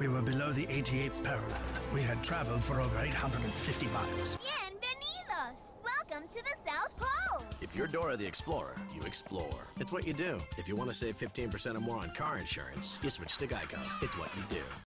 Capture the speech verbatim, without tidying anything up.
We were below the eighty-eighth parallel. We had traveled for over eight hundred fifty miles. Bienvenidos! Welcome to the South Pole! If you're Dora the Explorer, you explore. It's what you do. If you want to save fifteen percent or more on car insurance, you switch to GEICO. It's what you do.